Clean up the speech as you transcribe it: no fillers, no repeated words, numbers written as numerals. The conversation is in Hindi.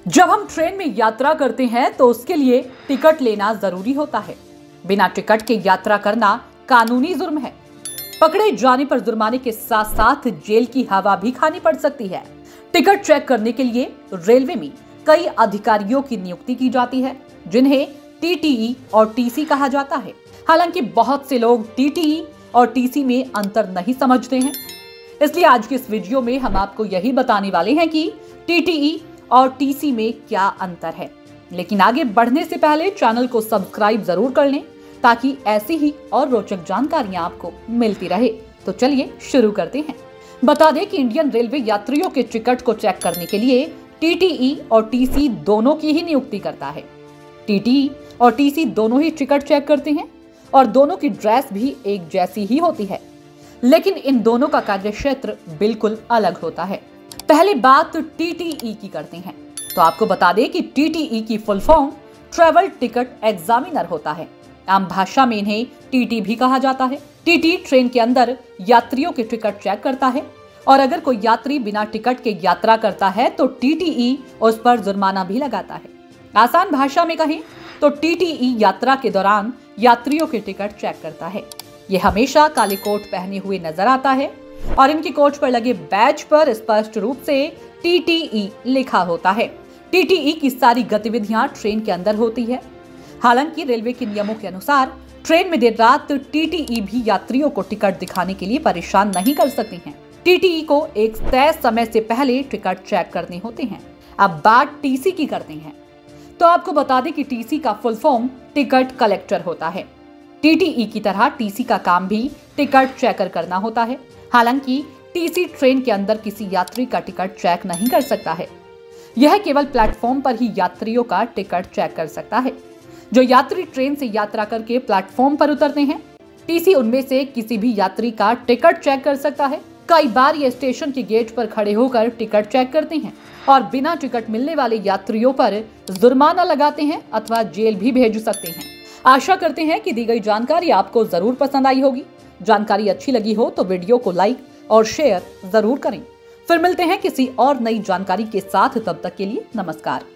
जब हम ट्रेन में यात्रा करते हैं तो उसके लिए टिकट लेना जरूरी होता है। बिना टिकट के यात्रा करना कानूनी जुर्म है। पकड़े जाने पर जुर्माने के साथ साथ जेल की हवा भी खानी पड़ सकती है। टिकट चेक करने के लिए रेलवे में कई अधिकारियों की नियुक्ति की जाती है, जिन्हें टीटीई और टीसी कहा जाता है। हालांकि बहुत से लोग टीटीई और टीसी में अंतर नहीं समझते हैं, इसलिए आज की इस वीडियो में हम आपको यही बताने वाले हैं कि टीटीई और टीसी में क्या अंतर है। लेकिन आगे बढ़ने से पहले चैनल को सब्सक्राइब जरूर कर लें, ताकि ऐसी ही और रोचक जानकारियां आपको मिलती रहे। तो चलिए शुरू करते हैं। बता दें कि इंडियन रेलवे यात्रियों के टिकट को चेक करने के लिए टीटीई और टीसी दोनों की ही नियुक्ति करता है। टीटीई और टीसी दोनों ही टिकट चेक करते हैं और दोनों की ड्रेस भी एक जैसी ही होती है, लेकिन इन दोनों का कार्यक्षेत्र बिल्कुल अलग होता है। पहली बात टीटीई की करते हैं तो आपको बता दें कि टीटीई की full form travel ticket examiner होता है। आम भाषा में इन्हें टीटी भी कहा जाता है। टीटी ट्रेन के अंदर यात्रियों के टिकट चेक करता है और अगर कोई यात्री बिना टिकट के यात्रा करता है तो टीटीई उस पर जुर्माना भी लगाता है। आसान भाषा में कहें तो टीटीई यात्रा के दौरान यात्रियों के टिकट चेक करता है। ये हमेशा काले कोट पहने हुए नजर आता है और इनकी कोच पर लगे बैज पर स्पष्ट रूप से टीटीई लिखा होता है। टीटीई की सारी गतिविधियां ट्रेन के अंदर होती है। हालांकि रेलवे के नियमों के अनुसार ट्रेन में देर रात टीटीई भी यात्रियों को टिकट दिखाने के लिए परेशान नहीं कर सकते हैं। टीटीई को एक तय समय से पहले टिकट चेक करने होते हैं। अब बात टीसी की करते हैं तो आपको बता दें कि टीसी का फुल फॉर्म टिकट कलेक्टर होता है। टीटीई की तरह टीसी का काम भी टिकट चेकर करना होता है। हालांकि टीसी ट्रेन के अंदर किसी यात्री का टिकट चेक नहीं कर सकता है। यह केवल प्लेटफॉर्म पर ही यात्रियों का टिकट चेक कर सकता है। जो यात्री ट्रेन से यात्रा करके प्लेटफॉर्म पर उतरते हैं, टीसी उनमें से किसी भी यात्री का टिकट चेक कर सकता है। कई बार ये स्टेशन के गेट पर खड़े होकर टिकट चेक करते हैं और बिना टिकट मिलने वाले यात्रियों पर जुर्माना लगाते हैं अथवा जेल भी भेज सकते हैं। आशा करते हैं कि दी गई जानकारी आपको जरूर पसंद आई होगी। जानकारी अच्छी लगी हो तो वीडियो को लाइक और शेयर जरूर करें। फिर मिलते हैं किसी और नई जानकारी के साथ। तब तक के लिए नमस्कार।